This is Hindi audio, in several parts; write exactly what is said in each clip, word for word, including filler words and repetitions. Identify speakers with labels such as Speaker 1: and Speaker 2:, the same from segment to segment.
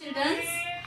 Speaker 1: स्टूडेंट्स,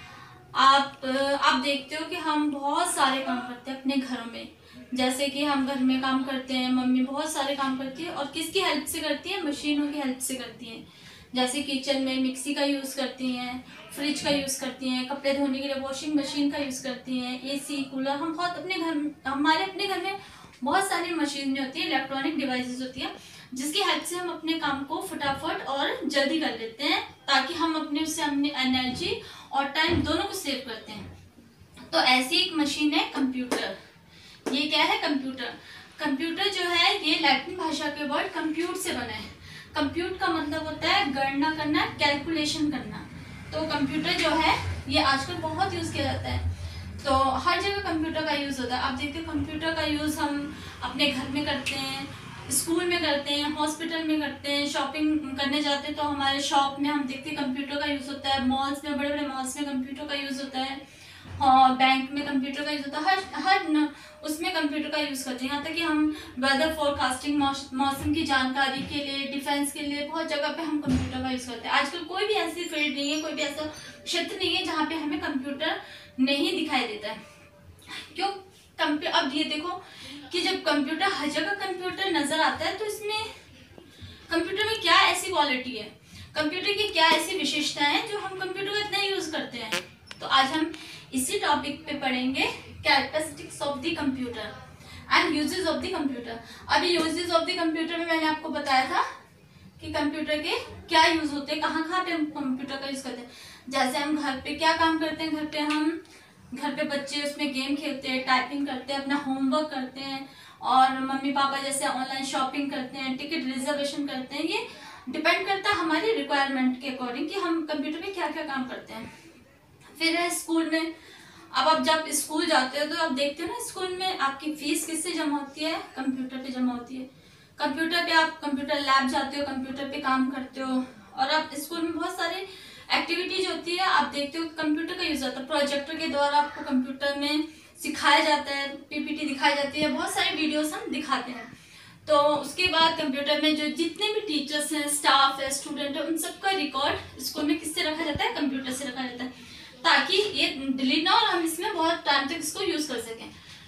Speaker 1: आप आप देखते हो कि हम बहुत सारे काम करते हैं अपने घरों में। जैसे कि हम घर में काम करते हैं, मम्मी बहुत सारे काम करती है और किसकी हेल्प से करती है? मशीनों की हेल्प से करती हैं। जैसे किचन में मिक्सी का यूज़ करती हैं, फ्रिज का यूज़ करती हैं, कपड़े धोने के लिए वॉशिंग मशीन का यूज़ करती हैं, एसी, कूलर। हम बहुत अपने घर हमारे अपने घर में बहुत सारी मशीनें होती हैं, इलेक्ट्रॉनिक डिवाइसेस होती हैं, जिसकी हेल्प से हम अपने काम को फटाफट और जल्दी कर लेते हैं, ताकि हम अपने उससे अपनी एनर्जी और टाइम दोनों को सेव करते हैं। तो ऐसी एक मशीन है कंप्यूटर। ये क्या है? कंप्यूटर। कंप्यूटर जो है ये लैटिन भाषा के वर्ड कंप्यूट से बना है। कंप्यूट का मतलब होता है गणना करना, कैलकुलेशन करना। तो कंप्यूटर जो है ये आजकल बहुत यूज़ किया जाता है, तो हर जगह कंप्यूटर का यूज़ होता है। आप देखते हो कंप्यूटर का यूज़ हम अपने घर में करते हैं, स्कूल में करते हैं, हॉस्पिटल में करते हैं, शॉपिंग करने जाते हैं तो हमारे शॉप में हम देखते हैं कंप्यूटर का यूज़ होता है, मॉल्स में, बड़े बड़े मॉल्स में कंप्यूटर का यूज़ होता है, हाँ बैंक में कंप्यूटर का यूज़ होता है। हर हर न, उसमें कंप्यूटर का यूज़ करते हैं। यहाँ तक कि हम वेदर फोरकास्टिंग, मौसम की जानकारी के लिए, डिफेंस के लिए बहुत जगह पे हम कंप्यूटर का यूज़ करते हैं। आजकल कोई भी ऐसी फील्ड नहीं है, कोई भी ऐसा क्षेत्र नहीं है जहाँ पे हमें कंप्यूटर नहीं दिखाई देता है। क्यों? कंप्यूटर, अब ये देखो कि जब कंप्यूटर, हर जगह कंप्यूटर नजर आता है तो इसमें कंप्यूटर में क्या ऐसी क्वालिटी है, कंप्यूटर की क्या ऐसी विशेषताएं हैं जो हम कंप्यूटर का इतना यूज करते हैं। तो आज हम इसी टॉपिक पे पढ़ेंगे characteristics of the computer and uses of the computer. अभी यूजेस ऑफ द कंप्यूटर में मैंने आपको बताया था कि कंप्यूटर के क्या यूज होते हैं, कहाँ कहाँ पे हम कंप्यूटर का यूज करते हैं। जैसे हम घर पे क्या काम करते हैं, घर पे हम घर पे बच्चे उसमें गेम खेलते हैं, टाइपिंग करते हैं, अपना होमवर्क करते हैं, और मम्मी पापा जैसे ऑनलाइन शॉपिंग करते हैं, टिकट रिजर्वेशन करते हैं। ये डिपेंड करता है हमारी रिक्वायरमेंट के अकॉर्डिंग कि हम कंप्यूटर में क्या क्या काम करते हैं। फिर है स्कूल में। अब आप जब स्कूल जाते हो तो आप देखते हो ना, स्कूल में आपकी फीस किससे जमा होती है? कंप्यूटर पे जमा होती है। कंप्यूटर पे आप कंप्यूटर लैब जाते हो, कंप्यूटर पे काम करते हो, और आप स्कूल में बहुत सारे एक्टिविटीज होती है, आप देखते हो कंप्यूटर का यूज होता है। प्रोजेक्टर के द्वारा आपको कंप्यूटर में सिखाया जाता है, पीपीटी दिखाई जाती है, बहुत सारे वीडियोस हम दिखाते हैं। तो उसके बाद कंप्यूटर में जो जितने भी टीचर्स हैं, स्टाफ है, स्टूडेंट है, उन सबका रिकॉर्ड स्कूल में किससे रखा जाता है? कंप्यूटर से रखा जाता है, ताकि ये डिलीट ना हो और हम इसमें बहुत टाइम तक इसको यूज कर सकें।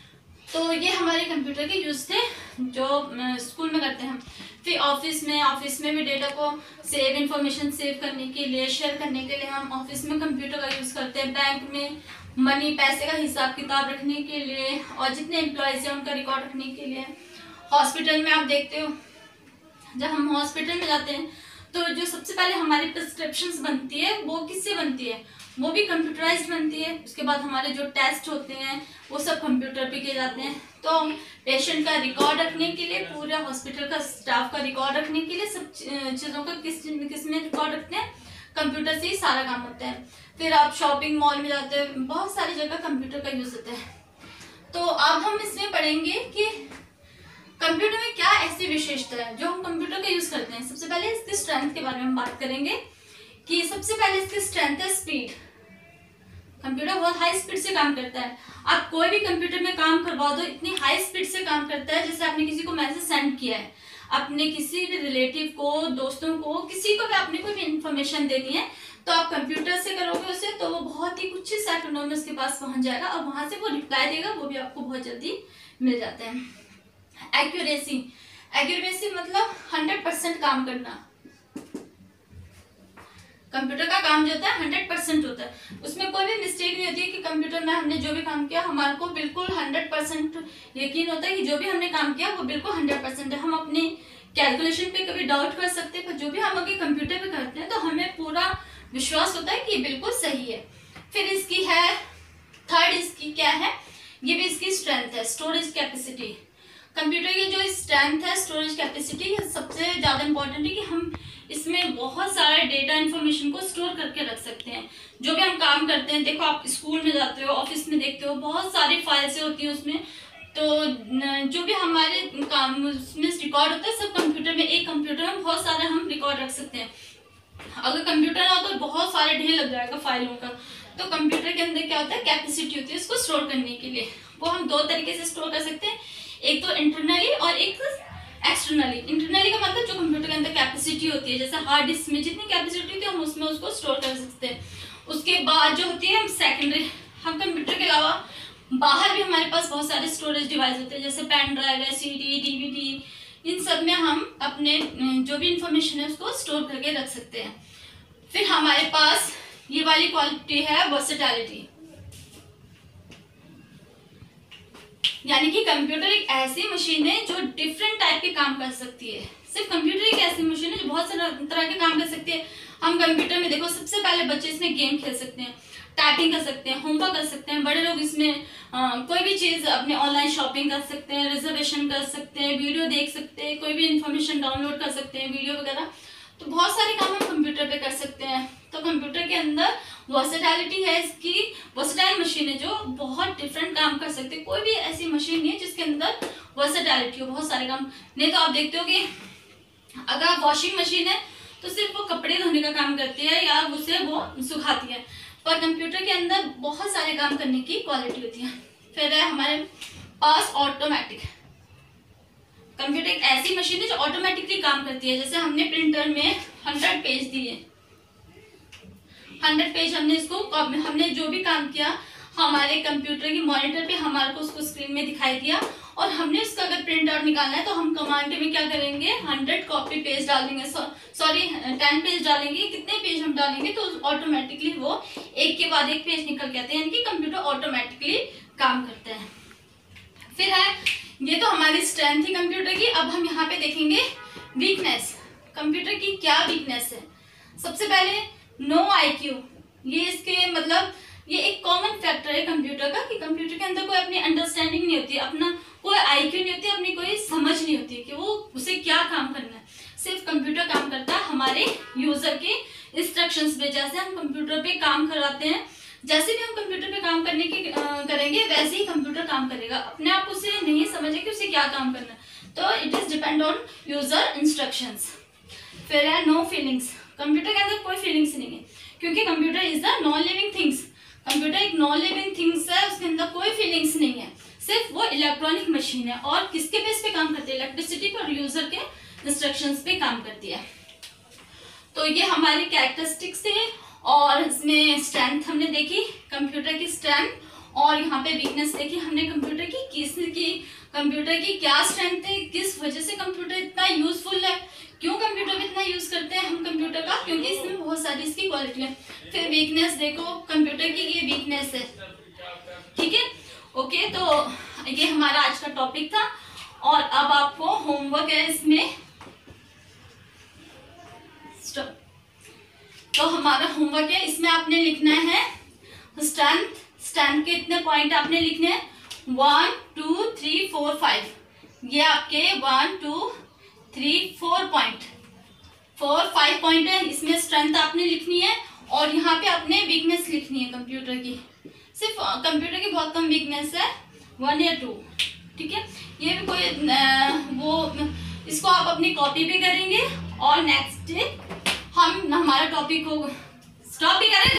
Speaker 1: तो ये हमारे कंप्यूटर के यूज थे जो स्कूल में करते हैं। फिर ऑफिस में ऑफिस में भी डेटा को सेव, इंफॉर्मेशन सेव करने के लिए, शेयर करने के लिए हम ऑफिस में कंप्यूटर का यूज करते हैं। बैंक में मनी, पैसे का हिसाब किताब रखने के लिए, और जितने एम्प्लॉयज हैं उनका रिकॉर्ड रखने के लिए। हॉस्पिटल में आप देखते हो, जब हम हॉस्पिटल में जाते हैं तो जो सबसे पहले हमारी प्रिस्क्रिप्शंस बनती है वो किससे बनती है? वो भी कंप्यूटराइज्ड बनती है। उसके बाद हमारे जो टेस्ट होते हैं वो सब कंप्यूटर पे किए जाते हैं। तो पेशेंट का रिकॉर्ड रखने के लिए, पूरा हॉस्पिटल का स्टाफ का रिकॉर्ड रखने के लिए, सब चीज़ों का किस किस में रिकॉर्ड रखते हैं? कंप्यूटर से ही सारा काम होता है। फिर आप शॉपिंग मॉल में जाते हैं, बहुत सारी जगह कंप्यूटर का यूज होता है। तो अब हम इसमें पढ़ेंगे कि कंप्यूटर में क्या ऐसी विशेषता है जो हम कंप्यूटर का यूज करते हैं। सबसे पहले इसकी स्ट्रेंथ के बारे में हम बात करेंगे कि सबसे पहले इसकी स्ट्रेंथ है स्पीड। कंप्यूटर बहुत हाई स्पीड से काम करता है। आप कोई भी कंप्यूटर में काम करवा दो, इतनी हाई स्पीड से काम करता है, जैसे आपने किसी को मैसेज सेंड किया है, अपने किसी भी रिलेटिव को, दोस्तों को, किसी को भी आपने कोई भी इंफॉर्मेशन देनी है, तो आप कंप्यूटर से करोगे उसे, तो वो बहुत ही कुछ ही सेकंडों में उसके पास पहुंच जाएगा और वहां से वो रिप्लाई देगा, वो भी आपको बहुत जल्दी मिल जाता है। एक्यूरेसी, एक्यूरेसी मतलब हंड्रेड परसेंट काम करना। कंप्यूटर का काम जो होता है हंड्रेड परसेंट होता है, उसमें कोई भी मिस्टेक नहीं होती है कि कंप्यूटर में हमने जो भी काम किया हमारे को बिल्कुल हंड्रेड परसेंट यकीन होता है कि जो भी हमने काम किया वो बिल्कुल हंड्रेड परसेंट है। हम अपने कैलकुलेशन पे कभी डाउट कर सकते हैं, पर जो भी हम अगर कंप्यूटर पे करते हैं तो हमें पूरा विश्वास होता है कि ये बिल्कुल सही है। फिर इसकी है थर्ड, इसकी क्या है? ये भी इसकी स्ट्रेंथ है, स्टोरेज कैपेसिटी। कंप्यूटर की जो स्ट्रेंथ है, स्टोरेज कैपेसिटी, सबसे ज्यादा इंपॉर्टेंट है कि हम इसमें बहुत सारे डेटा इन्फॉर्मेशन को स्टोर करके रख सकते हैं। जो भी हम काम करते हैं, देखो आप स्कूल में जाते हो, ऑफिस में देखते हो, बहुत सारी फाइल्स होती हैं उसमें, तो जो भी हमारे काम उसमें रिकॉर्ड होता है सब कंप्यूटर में, एक कंप्यूटर में बहुत सारे हम रिकॉर्ड रख सकते हैं। अगर कंप्यूटर ना हो तो बहुत सारे ढेर लग जाएगा फाइलों का। तो कंप्यूटर के अंदर क्या होता है? कैपेसिटी होती है उसको स्टोर करने के लिए। वो हम दो तरीके से स्टोर कर सकते हैं, एक तो इंटरनली और एक एक्सटर्नली। इंटरनली का मतलब जो कंप्यूटर के अंदर कैपेसिटी होती है, जैसे हार्ड डिस्क में जितनी कैपेसिटी होती है हम उसमें उसको स्टोर कर सकते हैं। उसके बाद जो होती है हम सेकेंडरी, हम कंप्यूटर के अलावा बाहर भी हमारे पास बहुत सारे स्टोरेज डिवाइस होते हैं, जैसे पेन ड्राइव है, सीडी, डीवीडी, इन सब में हम अपने जो भी इंफॉर्मेशन है उसको स्टोर करके रख सकते हैं। फिर हमारे पास ये वाली क्वालिटी है वर्सेटैलिटी, यानी कि कंप्यूटर एक ऐसी मशीन है जो डिफरेंट टाइप के काम कर सकती है। सिर्फ कंप्यूटर एक ऐसी मशीन है जो बहुत सारे तरह के काम कर सकती है। हम कंप्यूटर में देखो, सबसे पहले बच्चे इसमें गेम खेल सकते हैं, टाइपिंग कर सकते हैं, होमवर्क कर सकते हैं। बड़े लोग इसमें आ, कोई भी चीज अपने ऑनलाइन शॉपिंग कर सकते हैं, रिजर्वेशन कर सकते हैं, वीडियो देख सकते हैं, कोई भी इंफॉर्मेशन डाउनलोड कर सकते हैं, वीडियो वगैरह। तो बहुत सारे काम हम कंप्यूटर पे कर सकते हैं। तो कंप्यूटर के अंदर वर्सेटैलिटी है, इसकी वर्सेटाइल मशीन है जो बहुत डिफरेंट काम कर सकते हैं। कोई भी ऐसी मशीन नहीं है जिसके अंदर वर्सेटैलिटी हो, बहुत सारे काम नहीं। तो आप देखते हो कि अगर वॉशिंग मशीन है तो सिर्फ वो कपड़े धोने का काम करती है या उसे वो सुखाती है, पर कंप्यूटर के अंदर बहुत सारे काम करने की क्वालिटी होती है। फिर है हमारे पास ऑटोमेटिक। कंप्यूटर एक ऐसी मशीन है जो ऑटोमेटिकली काम करती है। जैसे हमने प्रिंटर में हंड्रेड पेज दिए, हंड्रेड पेज हमने इसको हमने जो भी काम किया हमारे कंप्यूटर की मॉनिटर पे हमारे को उसको स्क्रीन में दिखाई दिया, और हमने उसका अगर प्रिंट आउट निकालना है तो हम कमांड में क्या करेंगे, हंड्रेड कॉपी पेज डालेंगे, सॉरी टेन पेज डालेंगे। कितने पेज हम डालेंगे तो ऑटोमेटिकली वो एक के बाद एक पेज निकल के आते हैं, यानी कि कंप्यूटर ऑटोमेटिकली काम करता है। फिर है, ये तो हमारी स्ट्रेंथ थी कंप्यूटर की। अब हम यहाँ पे देखेंगे वीकनेस। कंप्यूटर की क्या वीकनेस है? सबसे पहले नो आई क्यू। ये इसके मतलब ये एक कॉमन फैक्टर है कंप्यूटर का कि कंप्यूटर के अंदर कोई अपनी अंडरस्टैंडिंग नहीं होती, अपना कोई आई क्यू नहीं होती, अपनी कोई समझ नहीं होती कि वो उसे क्या काम करना है। सिर्फ कंप्यूटर काम करता है हमारे यूजर के इंस्ट्रक्शंस पे। जैसे हम कंप्यूटर पे काम कराते हैं, जैसे भी हम कंप्यूटर पे काम करने की आ, करेंगे वैसे ही कंप्यूटर काम करेगा। अपने आप उसे नहीं समझे कि उसे क्या काम करना है, तो it is depend on user instructions. फिर है नो फीलिंग्स। कंप्यूटर के अंदर कोई फीलिंग्स नहीं है, क्योंकि computer is the non living things. Computer एक नॉन लिविंग थिंग्स है, उसके अंदर कोई फीलिंग्स नहीं है, सिर्फ वो इलेक्ट्रॉनिक मशीन है। और किसके बेस पे काम करती है? इलेक्ट्रिसिटी पर, यूजर के इंस्ट्रक्शंस पे काम करती है। तो ये हमारी कैरेक्टरिस्टिक्स थे, और इसमें स्ट्रेंथ हमने देखी, कंप्यूटर की स्ट्रेंथ, और यहाँ पे वीकनेस देखी हमने कंप्यूटर की। किस की कंप्यूटर की क्या स्ट्रेंथ है, किस वजह से कंप्यूटर इतना यूजफुल है, क्यों कंप्यूटर में इतना यूज करते हैं हम कंप्यूटर का, क्योंकि इसमें बहुत सारी इसकी क्वालिटी है। फिर वीकनेस देखो, कंप्यूटर की ये वीकनेस है। ठीक है, ओके। तो ये हमारा आज का टॉपिक था, और अब आपको होमवर्क है इसमें। स्टॉप। तो हमारा होमवर्क है, इसमें आपने लिखना है स्ट्रेंथ। स्ट्रेंथ के इतने पॉइंट आपने लिखने हैं, one two three four five. ये आपके one two three four point, four five point है। इसमें स्ट्रेंथ आपने लिखनी है, और यहाँ पे आपने वीकनेस लिखनी है कंप्यूटर की। सिर्फ कंप्यूटर की बहुत कम वीकनेस है, वन या टू। ठीक है, ये भी कोई आ, वो इसको आप अपनी कॉपी पे करेंगे, और नेक्स्ट डे हम हमारा टॉपिक को स्टॉप भी करें।